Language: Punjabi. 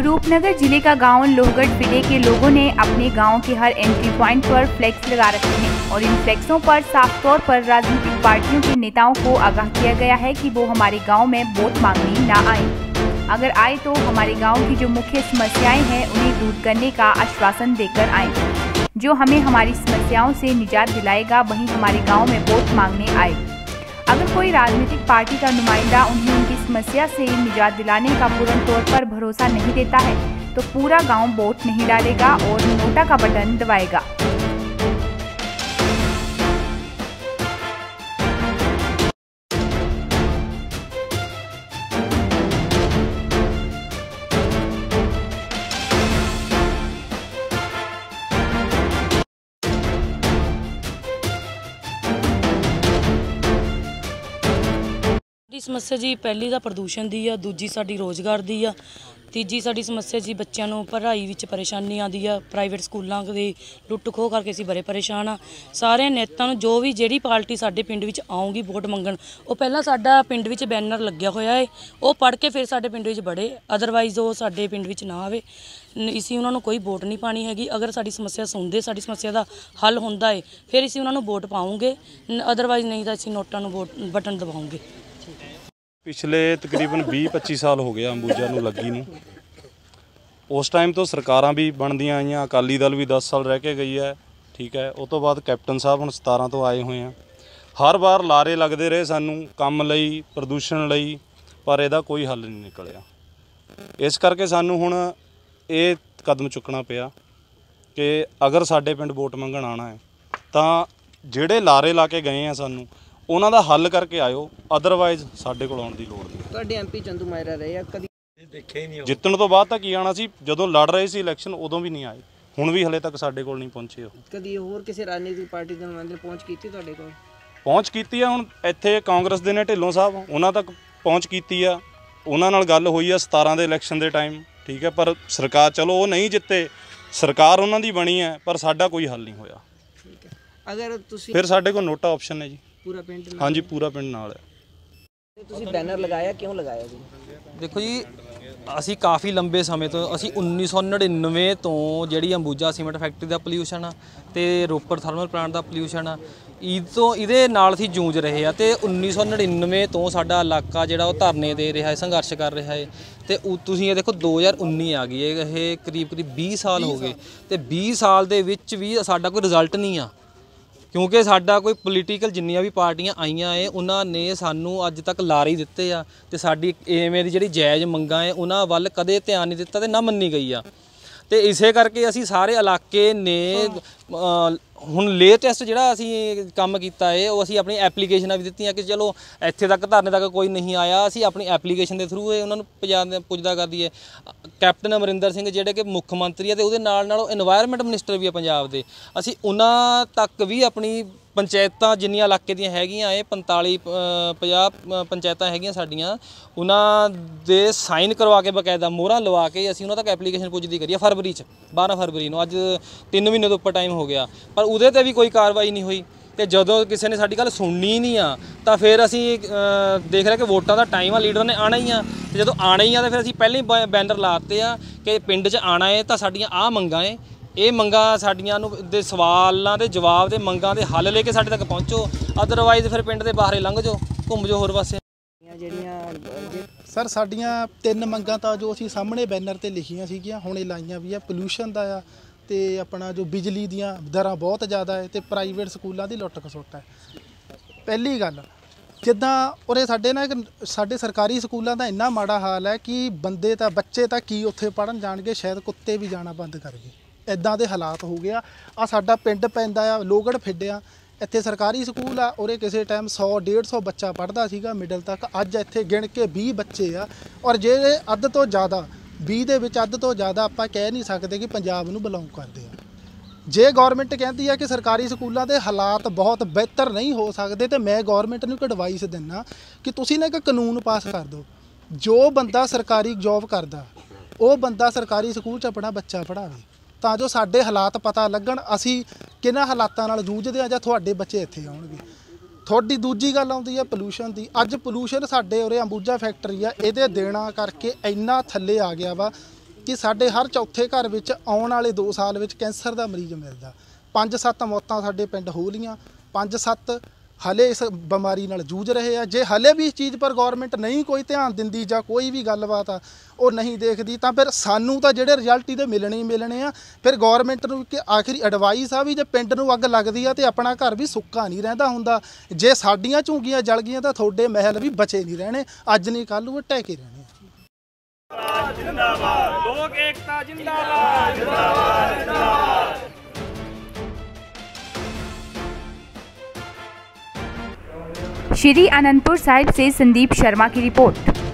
रूपनगर जिले का गांव लोहगढ़ फिले के लोगों ने अपने गांव के हर एंट्री पॉइंट पर फ्लैक्स लगा रखे हैं और इन फ्लैक्सों पर साफ तौर पर राजनीतिक पार्टियों के नेताओं को आगाह किया गया है कि वो हमारे गांव में वोट मांगने ना आए। अगर आए तो हमारे गांव की जो मुख्य समस्याएं हैं उन्हें दूर करने का आश्वासन देकर आए। जो हमें हमारी समस्याओं से निजात दिलाएगा वही हमारे गाँव में वोट मांगने आए। अगर कोई राजनीतिक पार्टी का नुमाइंदा उन्हें उनकी समस्या से निजात दिलाने का पूर्ण तौर पर भरोसा नहीं देता है तो पूरा गांव वोट नहीं डालेगा और नोटा का बटन दबाएगा। समस्या जी पहली ਤਾਂ ਪ੍ਰਦੂਸ਼ਣ ਦੀ ਆ, ਦੂਜੀ ਸਾਡੀ ਰੋਜ਼ਗਾਰ ਦੀ ਆ, ਤੀਜੀ ਸਾਡੀ ਸਮੱਸਿਆ ਜੀ ਬੱਚਿਆਂ ਨੂੰ ਪੜ੍ਹਾਈ ਵਿੱਚ ਪਰੇਸ਼ਾਨੀ ਆਉਂਦੀ ਆ। ਪ੍ਰਾਈਵੇਟ ਸਕੂਲਾਂ ਦੀ ਲੁੱਟ ਖੋਹ ਕਰਕੇ ਅਸੀਂ ਬੜੇ ਪਰੇਸ਼ਾਨ ਆ। ਸਾਰੇ ਨੇਤਾਂ ਨੂੰ ਜੋ ਵੀ ਜਿਹੜੀ ਪਾਰਟੀ ਸਾਡੇ ਪਿੰਡ ਵਿੱਚ ਆਊਗੀ ਵੋਟ ਮੰਗਣ, ਉਹ ਪਹਿਲਾਂ ਸਾਡਾ ਪਿੰਡ ਵਿੱਚ ਬੈਨਰ ਲੱਗਿਆ ਹੋਇਆ ਹੈ, ਉਹ ਪੜ੍ਹ ਕੇ ਫਿਰ ਸਾਡੇ ਪਿੰਡ ਵਿੱਚ ਬੜੇ, ਅਦਰਵਾਈਜ਼ ਉਹ ਸਾਡੇ ਪਿੰਡ ਵਿੱਚ ਨਾ ਆਵੇ। ਅਸੀਂ ਉਹਨਾਂ ਨੂੰ ਕੋਈ ਵੋਟ ਨਹੀਂ ਪਾਣੀ ਹੈਗੀ। ਅਗਰ ਸਾਡੀ ਸਮੱਸਿਆ ਸੁਣਦੇ, ਸਾਡੀ ਸਮੱਸਿਆ ਦਾ ਹੱਲ ਹੁੰਦਾ ਹੈ ਫਿਰ ਅਸੀਂ ਉਹਨਾਂ ਨੂੰ ਵੋਟ ਪਾਉਂਗੇ, ਅਦਰਵਾਈਜ਼ ਨਹੀਂ ਤਾਂ ਅਸੀਂ ਨੋਟਾਂ ਨੂੰ ਵੋਟ ਬਟਨ ਦਬਾਉਂਗੇ। पिछले तकरीबन 20-25 साल हो गया अंबूजा नूं लगी नूं। उस टाइम तो सरकारां भी बनदियां आईयां, अकाली दल भी 10 साल रह के गई है, ठीक है। उस तो बाद कैप्टन साहब हुण 17 तो आए हुए हैं। हर बार लारे लगते रहे सानूं काम लई, प्रदूषण लई, पर इहदा कोई हल नहीं निकलिया। इस करके सानूं हुण ये कदम चुकना पिया कि अगर साडे पिंड वोट मंगण आना है तां जिहड़े लारे ला के गए हैं सानूं ਉਹਨਾਂ ਦਾ ਹੱਲ ਕਰਕੇ ਆਇਓ, ਅਦਰਵਾਈਜ਼ ਸਾਡੇ ਕੋਲ ਆਉਣ ਦੀ ਲੋੜ ਨਹੀਂ। ਤੁਹਾਡੇ ਐਮਪੀ ਚੰਦੂ ਮਾਇਰਾ ਰਹੇ ਆ, ਕਦੀ ਦੇਖਿਆ ਹੀ ਨਹੀਂ। ਜਿੱਤਣ ਤੋਂ ਬਾਅਦ ਤਾਂ ਕੀ ਆਣਾ ਸੀ, ਜਦੋਂ ਲੜ ਰਹੇ ਸੀ ਇਲੈਕਸ਼ਨ ਉਦੋਂ ਵੀ ਨਹੀਂ ਆਏ, ਹੁਣ ਵੀ ਹਲੇ ਤੱਕ ਸਾਡੇ ਕੋਲ ਨਹੀਂ ਪਹੁੰਚੇ। ਉਹ ਕਦੀ ਹੋਰ ਕਿਸੇ ਰਾਜਨੀਤਿਕ ਪਾਰਟੀ ਦੇ ਨੁਮਾਇੰਦੇ ਪਹੁੰਚ ਕੀਤੀ ਤੁਹਾਡੇ ਕੋਲ? ਪਹੁੰਚ ਕੀਤੀ ਆ, ਹੁਣ ਇੱਥੇ ਕਾਂਗਰਸ ਦੇ ਨੇ ਢਿੱਲੋਂ ਸਾਹਿਬ, ਉਹਨਾਂ ਤੱਕ ਪਹੁੰਚ ਕੀਤੀ ਆ, ਉਹਨਾਂ ਨਾਲ ਗੱਲ ਹੋਈ ਆ 17 ਦੇ ਇਲੈਕਸ਼ਨ ਦੇ ਟਾਈਮ, ਠੀਕ ਹੈ। ਪਰ ਸਰਕਾਰ ਚਲੋ ਉਹ ਨਹੀਂ ਜਿੱਤੇ, ਸਰਕਾਰ ਉਹਨਾਂ ਦੀ ਬਣੀ ਹੈ, ਪਰ ਸਾਡਾ ਕੋਈ ਹੱਲ ਨਹੀਂ ਹੋਇਆ। ਠੀਕ ਹੈ, ਅਗਰ ਤੁਸੀਂ ਫਿਰ ਸਾਡੇ ਕੋਲ ਨੋਟਾ ਆਪਸ਼ਨ ਹੈ ਜੀ। पूरा पिंड? हाँ जी, पूरा पिंड नाल है। तुसीं बैनर लगाया, क्यों लगाया जी? देखो जी, ਅਸੀਂ ਕਾਫੀ ਲੰਬੇ ਸਮੇਂ ਤੋਂ, ਅਸੀਂ 1999 ਤੋਂ ਜਿਹੜੀ ਅੰਬੂਜਾ ਸੀਮੈਂਟ ਫੈਕਟਰੀ ਦਾ ਪੋਲਿਊਸ਼ਨ ਆ ਤੇ ਰੋਪੜ ਥਰਮਲ ਪਲਾਂਟ ਦਾ ਪੋਲਿਊਸ਼ਨ ਆ, ਇਹਦੇ ਨਾਲ ਅਸੀਂ ਜੂਝ ਰਹੇ ਆ। ਤੇ 1999 ਤੋਂ ਸਾਡਾ ਇਲਾਕਾ ਜਿਹੜਾ ਉਹ ਧਰਨੇ ਦੇ ਰਿਹਾ ਹੈ, ਸੰਘਰਸ਼ ਕਰ ਰਿਹਾ ਹੈ। ਤੇ ਤੁਸੀਂ ਇਹ ਦੇਖੋ 2019 ਆ ਗਈ, ਇਹ ਕਰੀਬ 20 ਸਾਲ ਹੋ ਗਏ ਤੇ 20 ਸਾਲ ਦੇ ਵਿੱਚ ਵੀ ਸਾਡਾ ਕੋਈ ਰਿਜ਼ਲਟ ਨਹੀਂ ਆ, ਕਿਉਂਕਿ ਸਾਡਾ ਕੋਈ ਪੋਲੀਟੀਕਲ ਜਿੰਨੀਆਂ ਵੀ ਪਾਰਟੀਆਂ ਆਈਆਂ ਏ ਉਹਨਾਂ ਨੇ ਸਾਨੂੰ ਅੱਜ ਤੱਕ ਲਾਰੇ ਹੀ ਦਿੱਤੇ ਆ ਤੇ ਸਾਡੀ ਐਵੇਂ ਦੀ ਜਿਹੜੀ ਜਾਇਜ਼ ਮੰਗਾਂ ਏ ਉਹਨਾਂ ਵੱਲ ਕਦੇ ਧਿਆਨ ਨਹੀਂ ਦਿੱਤਾ ਤੇ ਨਾ ਮੰਨੀ ਗਈ ਆ। ਤੇ ਇਸੇ ਕਰਕੇ ਅਸੀਂ ਸਾਰੇ ਇਲਾਕੇ ਨੇ ਹੁਣ ਲੇਟੈਸਟ ਜਿਹੜਾ ਅਸੀਂ ਕੰਮ ਕੀਤਾ ਏ ਉਹ ਅਸੀਂ ਆਪਣੀ ਐਪਲੀਕੇਸ਼ਨਾਂ ਵੀ ਦਿੱਤੀਆਂ ਕਿ ਚਲੋ ਇੱਥੇ ਤੱਕ ਧਰਨੇ ਤੱਕ ਕੋਈ ਨਹੀਂ ਆਇਆ, ਅਸੀਂ ਆਪਣੀ ਐਪਲੀਕੇਸ਼ਨ ਦੇ ਥਰੂ ਉਹਨਾਂ ਨੂੰ ਪੁੱਜਦਾ ਕਰ ਦਈਏ। ਕੈਪਟਨ ਅਮਰਿੰਦਰ ਸਿੰਘ ਜਿਹੜੇ ਕਿ ਮੁੱਖ ਮੰਤਰੀ ਆ ਤੇ ਉਹਦੇ ਨਾਲ ਉਹ ਇਨਵਾਇਰਨਮੈਂਟ ਮਿਨਿਸਟਰ ਵੀ ਆ ਪੰਜਾਬ ਦੇ, ਅਸੀਂ ਉਹਨਾਂ ਤੱਕ ਵੀ ਆਪਣੀ ਪੰਚਾਇਤਾਂ ਜਿੰਨੀਆਂ ਇਲਾਕੇ ਦੀਆਂ ਹੈਗੀਆਂ ਇਹ 45-50 ਪੰਚਾਇਤਾਂ ਹੈਗੀਆਂ ਸਾਡੀਆਂ, ਉਹਨਾਂ ਦੇ ਸਾਈਨ ਕਰਵਾ ਕੇ ਬਕਾਇਦਾ ਮੋਹਰਾਂ ਲਵਾ ਕੇ ਅਸੀਂ ਉਹਨਾਂ ਤੱਕ ਐਪਲੀਕੇਸ਼ਨ ਪੁੱਜਦੀ ਕਰੀ ਆ। ਫਰਵਰੀ 'ਚ 12 ਫਰਵਰੀ ਨੂੰ, ਅੱਜ 3 ਮਹੀਨੇ ਤੋਂ ਉੱਪਰ ਟਾਈਮ ਹੋ ਗਿਆ, ਪਰ ਉਹਦੇ 'ਤੇ ਵੀ ਕੋਈ ਕਾਰਵਾਈ ਨਹੀਂ ਹੋਈ। ਤੇ ਜਦੋਂ ਕਿਸੇ ਨੇ ਸਾਡੀ ਗੱਲ ਸੁਣਨੀ ਨਹੀਂ ਆ ਤਾਂ ਫਿਰ ਅਸੀਂ ਦੇਖ ਰਹੇ ਕਿ ਵੋਟਾਂ ਦਾ ਟਾਈਮ ਆ, ਲੀਡਰ ਨੇ ਆਉਣਾ ਹੀ ਆ, ਤੇ ਜਦੋਂ ਆਉਣਾ ਹੀ ਆ ਤਾਂ ਫਿਰ ਅਸੀਂ ਪਹਿਲਾਂ ਹੀ ਬੈਨਰ ਲਾਤੇ ਆ ਕਿ ਪਿੰਡ 'ਚ ਆਉਣਾ ਹੈ ਤਾਂ ਸਾਡੀਆਂ ਆਹ ਮੰਗਾਂ ਏ, ਇਹ ਮੰਗਾਂ ਸਾਡੀਆਂ ਨੂੰ ਦੇ ਸਵਾਲਾਂ ਦੇ ਜਵਾਬ ਦੇ ਮੰਗਾਂ ਦੇ ਹੱਲ ਲੈ ਕੇ ਸਾਡੇ ਤੱਕ ਪਹੁੰਚੋ, ਅਦਰਵਾਈਜ਼ ਫਿਰ ਪਿੰਡ ਦੇ ਬਾਹਰੇ ਲੰਘ ਜਾਓ, ਘੁੰਮ ਜਾਓ ਹੋਰ ਪਾਸੇ। ਸਰ ਸਾਡੀਆਂ 3 ਮੰਗਾਂ ਤਾਂ ਜੋ ਅਸੀਂ ਸਾਹਮਣੇ ਬੈਨਰ ਤੇ ਲਿਖੀਆਂ ਸੀਗੀਆਂ ਹੁਣੇ ਲਾਈਆਂ ਵੀ ਆ। ਪੋਲਿਊਸ਼ਨ ਦਾ ਆ ਤੇ ਆਪਣਾ ਜੋ ਬਿਜਲੀ ਦੀਆਂ ਦਰਾਂ ਬਹੁਤ ਜ਼ਿਆਦਾ ਹੈ ਤੇ ਪ੍ਰਾਈਵੇਟ ਸਕੂਲਾਂ ਦੀ ਲੁੱਟ ਖਸੁੱਟ ਹੈ। ਪਹਿਲੀ ਗੱਲ, ਜਿੱਦਾਂ ਉਰੇ ਸਾਡੇ ਨਾ ਸਾਡੇ ਸਰਕਾਰੀ ਸਕੂਲਾਂ ਦਾ ਇੰਨਾ ਮਾੜਾ ਹਾਲ ਹੈ ਕਿ ਬੰਦੇ ਤਾਂ ਬੱਚੇ ਤਾਂ ਕੀ ਉੱਥੇ ਪੜ੍ਹਨ ਜਾਣਗੇ, ਸ਼ਾਇਦ ਕੁੱਤੇ ਵੀ ਜਾਣਾ ਬੰਦ ਕਰ ਗਏ, ਇੱਦਾਂ ਦੇ ਹਾਲਾਤ ਹੋ ਗਿਆ। ਆ ਸਾਡਾ ਪਿੰਡ ਪੈਂਦਾ ਆ ਲੋਹਗੜ੍ਹ ਫਿੱਡਿਆ, ਇੱਥੇ ਸਰਕਾਰੀ ਸਕੂਲ ਆ, ਉਰੇ ਕਿਸੇ ਟਾਈਮ 100-150 ਬੱਚਾ ਪੜ੍ਹਦਾ ਸੀਗਾ ਮਿਡਲ ਤੱਕ, ਅੱਜ ਇੱਥੇ ਗਿਣ ਕੇ 20 ਬੱਚੇ ਆ। ਔਰ ਜੇ ਅੱਧ ਤੋਂ ਜ਼ਿਆਦਾ 20 ਦੇ ਵਿੱਚ ਅੱਧ ਤੋਂ ਜ਼ਿਆਦਾ ਆਪਾਂ ਕਹਿ ਨਹੀਂ ਸਕਦੇ ਕਿ ਪੰਜਾਬ ਨੂੰ ਬਿਲੋਂਗ ਕਰਦੇ ਆ। ਜੇ ਗੌਰਮੈਂਟ ਕਹਿੰਦੀ ਆ ਕਿ ਸਰਕਾਰੀ ਸਕੂਲਾਂ ਦੇ ਹਾਲਾਤ ਬਹੁਤ ਬਿਹਤਰ ਨਹੀਂ ਹੋ ਸਕਦੇ ਤੇ ਮੈਂ ਗੌਰਮੈਂਟ ਨੂੰ ਇੱਕ ਐਡਵਾਈਸ ਦਿੰਦਾ ਕਿ ਤੁਸੀਂ ਨਾ ਇੱਕ ਕਾਨੂੰਨ ਪਾਸ ਕਰ ਦਿਓ, ਜੋ ਬੰਦਾ ਸਰਕਾਰੀ ਜੋਬ ਕਰਦਾ ਉਹ ਬੰਦਾ ਸਰਕਾਰੀ ਸਕੂਲ 'ਚ ਆਪਣਾ ਬੱਚਾ ਪੜ੍ਹਾਵੇ, ਤਾਂ ਜੋ ਸਾਡੇ ਹਾਲਾਤ ਪਤਾ ਲੱਗਣ ਅਸੀਂ ਕਿਹਨਾਂ ਹਾਲਾਤਾਂ ਨਾਲ ਜੂਝਦੇ ਆ ਜਾਂ ਤੁਹਾਡੇ ਬੱਚੇ ਇੱਥੇ ਆਉਣਗੇ। ਤੁਹਾਡੀ ਦੂਜੀ ਗੱਲ ਆਉਂਦੀ ਹੈ ਪੋਲੂਸ਼ਨ ਦੀ। ਅੱਜ ਪੋਲੂਸ਼ਨ ਸਾਡੇ ਉਰੇ ਅੰਬੂਜਾ ਫੈਕਟਰੀ ਆ, ਇਹਦੇ ਦੇਣਾ ਕਰਕੇ ਇੰਨਾ ਥੱਲੇ ਆ ਗਿਆ ਵਾ ਕਿ ਸਾਡੇ ਹਰ ਚੌਥੇ ਘਰ ਵਿੱਚ ਆਉਣ ਵਾਲੇ 2 ਸਾਲ ਵਿੱਚ ਕੈਂਸਰ ਦਾ ਮਰੀਜ਼ ਮਿਲਦਾ। 5-7 ਮੌਤਾਂ ਸਾਡੇ ਪਿੰਡ ਹੋ ਲਈਆਂ, 5-7 ਹਲੇ ਇਸ ਬਿਮਾਰੀ ਨਾਲ ਜੂਝ ਰਹੇ ਆ। ਜੇ ਹਲੇ ਵੀ ਇਸ ਚੀਜ਼ ਪਰ ਗੌਰਮੈਂਟ ਨਹੀਂ ਕੋਈ ਧਿਆਨ ਦਿੰਦੀ ਜਾਂ ਕੋਈ ਵੀ ਗੱਲਬਾਤ ਆ ਉਹ ਨਹੀਂ ਦੇਖਦੀ, ਤਾਂ ਫਿਰ ਸਾਨੂੰ ਤਾਂ ਜਿਹੜੇ ਰਿਜ਼ਲਟ ਇਹਦੇ ਮਿਲਣੇ ਹੀ ਮਿਲਣੇ ਆ। ਫਿਰ ਗੌਰਮੈਂਟ ਨੂੰ ਕਿ ਆਖਰੀ ਐਡਵਾਈਸ ਆ ਵੀ ਜੇ ਪਿੰਡ ਨੂੰ ਅੱਗ ਲੱਗਦੀ ਆ ਤੇ ਆਪਣਾ ਘਰ ਵੀ ਸੁੱਕਾ ਨਹੀਂ ਰਹਿੰਦਾ ਹੁੰਦਾ। ਜੇ ਸਾਡੀਆਂ ਝੁੰਗੀਆਂ ਜਲ ਗਈਆਂ ਤਾਂ ਤੁਹਾਡੇ ਮਹਿਲ ਵੀ ਬਚੇ ਨਹੀਂ ਰਹਿਣੇ, ਅੱਜ ਨਹੀਂ ਕੱਲ੍ਹ ਨੂੰ ਢਹਿ ਕੇ ਰਹਿਣੇ। ਜਿੰਦਾਬਾਦ ਲੋਕ ਏਕਤਾ, ਜਿੰਦਾਬਾਦ ਜਿੰਦਾਬਾਦ ਜਿੰਦਾਬਾਦ। श्री आनंदपुर साहिब से संदीप शर्मा की रिपोर्ट।